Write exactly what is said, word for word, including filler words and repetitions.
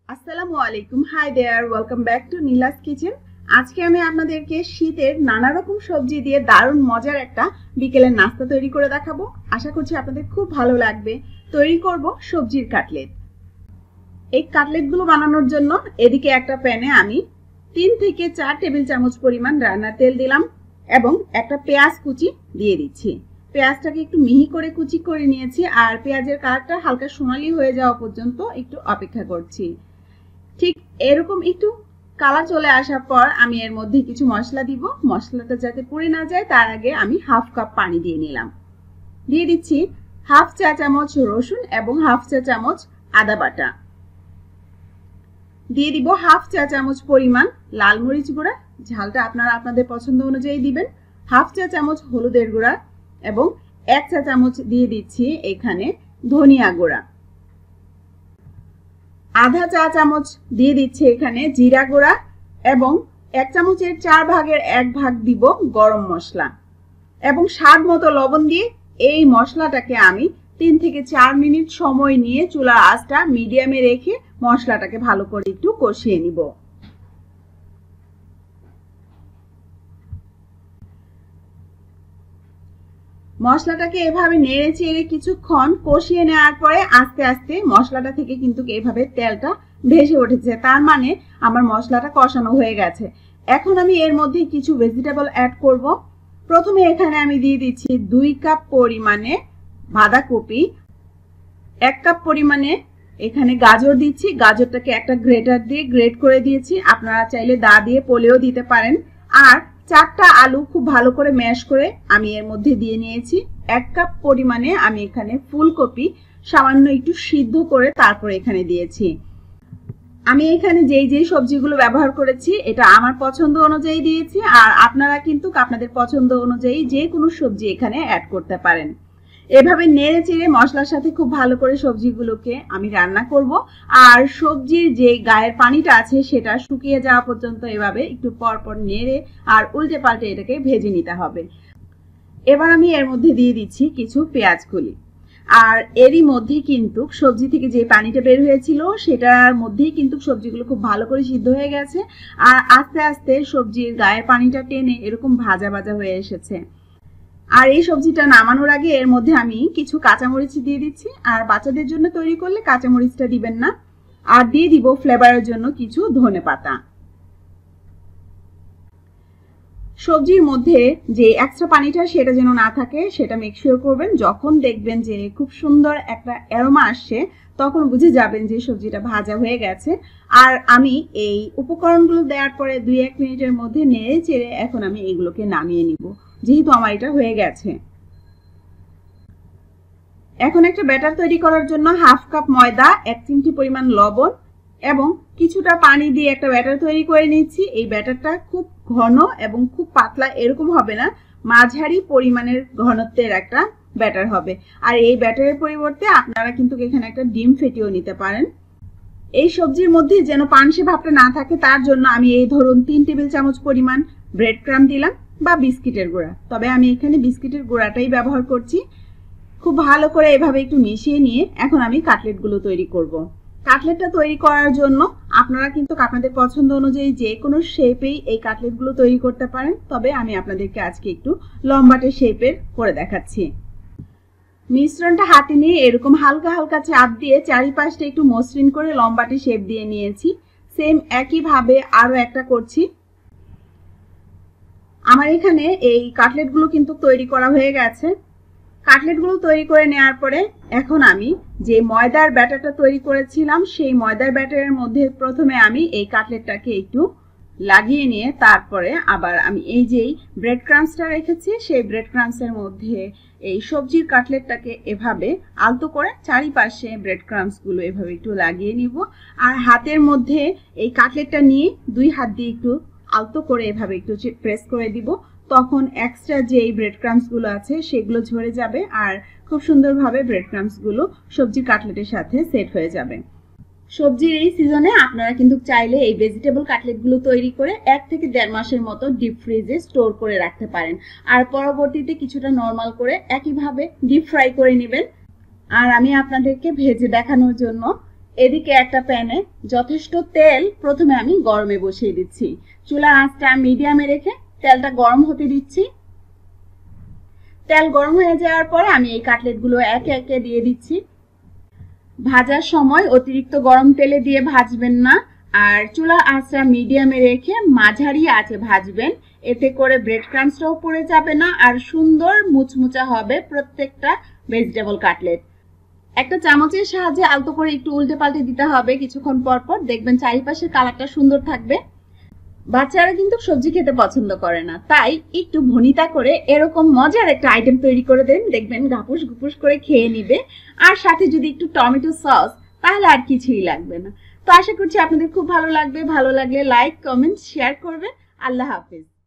আসসালামু আলাইকুম। Hi there, welcome back to Nila's kitchen. আজকে আমি আপনাদেরকে শীতের নানা রকম সবজি দিয়ে দারুণ মজার একটা বিকেলের নাস্তা তৈরি করে দেখাবো। আশা করছি আপনাদের খুব ভালো লাগবে। তৈরি করব সবজির কাটলেট। এই কাটলেটগুলো বানানোর জন্য এদিকে একটা প্যানে আমি তিন থেকে চার টেবিল চামচ পরিমাণ রান্নার তেল দিলাম এবং একটা পেঁয়াজ কুচি দিয়ে দিচ্ছি। পেঁয়াজটাকে একটু মিহি করে কুচি করে নিয়েছি আর পেঁয়াজের কালারটা হালকা সোনালি হয়ে যাওয়া পর্যন্ত একটু অপেক্ষা করছি। ঠিক এরকম একটু কালার চলে আসার পর আমি এর মধ্যে কিছু মশলা দিব। মশলাটা যাতে পুড়ে না যায় তার আগে আমি হাফ কাপ পানি দিয়ে নিলাম। দিয়ে দিচ্ছি হাফ চা চামচ রসুন এবং হাফ চা চামচ আদা বাটা। দিয়ে দিব হাফ চা চামচ পরিমাণ লাল মরিচ গুঁড়া, ঝালটা আপনারা আপনাদের পছন্দ অনুযায়ী দিবেন। হাফ চা চামচ হলুদের গুঁড়া এবং এক চা চামচ দিয়ে দিচ্ছি এখানে ধনিয়া গুঁড়া। আধা চা চামচ দিয়ে দিচ্ছি এখানে জিরা গুঁড়া এবং এক চামচের চার ভাগের এক ভাগ দিব গরম মশলা এবং স্বাদ মতো লবণ দিয়ে এই মশলাটাকে আমি তিন থেকে চার মিনিট সময় নিয়ে চুলার আঁচটা মিডিয়ামে রেখে মশলাটাকে ভালো করে একটু কষিয়ে নিব। মশলাটাকে এভাবে নেড়ে চেড়ে কিছুক্ষণ কষিয়ে নেওয়ার পরে আস্তে আস্তে মশলাটা থেকে কিন্তু এভাবে তেলটা ভেসে উঠেছে, তার মানে আমার মশলাটা কষানো হয়ে গেছে। এখন আমি এর মধ্যে কিছু ভেজিটেবল অ্যাড করব। প্রথমে এখানে আমি দিয়ে দিচ্ছি দুই কাপ পরিমাণে বাঁধাকপি, এক কাপ পরিমাণে এখানে গাজর দিচ্ছি। গাজরটাকে একটা গ্রেটার দিয়ে গ্রেট করে দিয়েছি, আপনারা চাইলে দা দিয়ে পলেও দিতে পারেন। আর চারটা আলু খুব ভালো করে ম্যাশ করে আমি এর মধ্যে দিয়ে নিয়েছি। এক কাপ পরিমাণে আমি এখানে ফুলকপি সামান্য একটু সিদ্ধ করে তারপর এখানে দিয়েছি। আমি এখানে যেই যেই সবজিগুলো ব্যবহার করেছি এটা আমার পছন্দ অনুযায়ী দিয়েছি, আর আপনারা কিন্তু আপনাদের পছন্দ অনুযায়ী যে কোনো সবজি এখানে অ্যাড করতে পারেন। এভাবে নেড়ে চেড়ে মশলার সাথে খুব ভালো করে সবজিগুলোকে আমি রান্না করব। আর সবজির যে গায়ের পানিটা আছে সেটা শুকিয়ে যাওয়া পর্যন্ত এভাবে একটু পরপর নেড়ে আর উল্টে পাল্টে এটাকে ভেজে নিতে হবে। এবার আমি এর মধ্যে দিয়ে দিচ্ছি কিছু পেঁয়াজ কলি। আর এরই মধ্যে কিন্তু সবজি থেকে যে পানিটা বের হয়েছিল সেটার মধ্যেই কিন্তু সবজিগুলো খুব ভালো করে সিদ্ধ হয়ে গেছে আর আস্তে আস্তে সবজির গায়ের পানিটা টেনে এরকম ভাজা ভাজা হয়ে এসেছে। আর এই সবজিটা নামানোর আগে এর মধ্যে আমি কিছু কাঁচামরিচ দিয়ে দিচ্ছি। আর বাচ্চাদের জন্য তৈরি করলে কাঁচামরিচটা দিবেন না। আর দিয়ে দিব ফ্লেভারের জন্য কিছু ধনেপাতা। সবজির মধ্যে যে এক্সট্রা পানিটা সেটা যেন না থাকে সেটা মেক শিওর করবেন। যখন দেখবেন যে খুব সুন্দর একটা অ্যারোমা আসছে তখন বুঝে যাবেন যে সবজিটা ভাজা হয়ে গেছে। আর আমি এই উপকরণগুলো দেওয়ার পরে দুই এক মিনিটের মধ্যে নেড়ে চেড়ে এখন আমি এগুলোকে নামিয়ে নিব, যেহেতু আমার এটা হয়ে গেছে। এখন একটা ব্যাটার তৈরি করার জন্য হাফ কাপ ময়দা, এক চিমটি পরিমাণ লবণ এবং কিছুটা পানি দিয়ে একটা ব্যাটার তৈরি করে নিচ্ছি। এই ব্যাটারটা খুব ঘন এবং খুব পাতলা এরকম হবে না, মাঝারি পরিমাণের ঘনত্বের একটা ব্যাটার হবে। আর এই ব্যাটারের পরিবর্তে আপনারা কিন্তু এখানে একটা ডিম ফেটিয়েও নিতে পারেন। এই সবজির মধ্যে যেন পানসে ভাবটা না থাকে তার জন্য আমি এই ধরুন তিন টেবিল চামচ পরিমাণ ব্রেড ক্রাম্ব দিলাম বা বিস্কিটের গুঁড়া, তবে আমি এখানে বিস্কিটের গুঁড়াটাই ব্যবহার করছি। খুব ভালো করে এভাবে একটু মিশিয়ে নিয়ে এখন আমি কাটলেটগুলো তৈরি করব। কাটলেটটা তৈরি করার জন্য আপনারা কিন্তু আপনাদের পছন্দ অনুযায়ী যে কোনো শেপেই এই কাটলেটগুলো তৈরি করতে পারেন, তবে আমি আপনাদেরকে আজকে একটু লম্বাটে শেপের করে দেখাচ্ছি। মিশ্রণটা হাতে নিয়ে এরকম হালকা হালকা চাপ দিয়ে চারিপাশটা একটু মসৃণ করে লম্বাটে শেপ দিয়ে নিয়েছি। সেম একইভাবে আরও একটা করছি। আমার এখানে এই কাটলেটগুলো কিন্তু তৈরি করা হয়ে গেছে। কাটলেটগুলো তৈরি করে নেওয়ার পরে এখন আমি যে ময়দার ব্যাটারটা তৈরি করেছিলাম সেই ময়দার ব্যাটারের মধ্যে প্রথমে আমি এই কাটলেটটাকে একটু লাগিয়ে নিয়ে তারপরে আবার আমি এই যেই ব্রেড ক্রাম্বসটা রেখেছি সেই ব্রেড ক্রাম্বসের মধ্যে এই সবজির কাটলেটটাকে এভাবে আলতো করে চারিপাশে ব্রেড ক্রাম্বসগুলো এভাবে একটু লাগিয়ে নিব। আর হাতের মধ্যে এই কাটলেটটা নিয়ে দুই হাত দিয়ে একটু আলতো করে এভাবে একটু প্রেস করে দিব, তখন এক্সট্রা যে এই ব্রেড ক্রাম্বসগুলো আছে সেগুলো ঝরে যাবে আর খুব সুন্দরভাবে ব্রেড ক্রাম্বসগুলো সবজির কাটলেটের সাথে সেট হয়ে যাবে। সবজির এই সিজনে আপনারা কিন্তু চাইলে এই ভেজিটেবল কাটলেটগুলো তৈরি করে এক থেকে দেড় মাসের মতো ডিপ ফ্রিজে স্টোর করে রাখতে পারেন। আর পরবর্তীতে কিছুটা নর্মাল করে একইভাবে ডিপ ফ্রাই করে নেবেন। আর আমি আপনাদেরকে ভেজে দেখানোর জন্য এদিকে একটা প্যানে যথেষ্ট তেল প্রথমে আমি গরমে বসিয়ে দিচ্ছি। চুলার আঁচটা মিডিয়ামে রেখে তেলটা গরম হতে দিচ্ছি। তেল গরম হয়ে যাওয়ার পরে আমি এই কাটলেটগুলো একে একে দিয়ে দিচ্ছি। ভাজার সময় অতিরিক্ত গরম তেলে দিয়ে ভাজবেন না, আর চুলার আঁচটা মিডিয়ামে রেখে মাঝারি আঁচে ভাজবেন। এতে করে ব্রেড ক্রাম্বসটাও পড়ে যাবে না, আর সুন্দর মুচমুচা হবে প্রত্যেকটা ভেজিটেবল কাটলেট। একটা চামচের সাহায্যে আলতো করে একটু উল্টে পাল্টে দিতে হবে কিছুক্ষণ পর পর, দেখবেন চারিপাশের কালারটা সুন্দর থাকবে। বাচ্চারা কিন্তু সবজি খেতে পছন্দ করে না, তাই একটু ভনিতা করে এরকম মজার একটা আইটেম তৈরি করে দেন, দেখবেন গাপুস গুপুস করে খেয়ে নিবে। আর সাথে যদি একটু টমেটো সস, তাহলে আর কিছুই লাগবে না। তো আশা করছি আপনাদের খুব ভালো লাগবে। ভালো লাগলে লাইক, কমেন্ট, শেয়ার করবেন। আল্লাহ হাফেজ।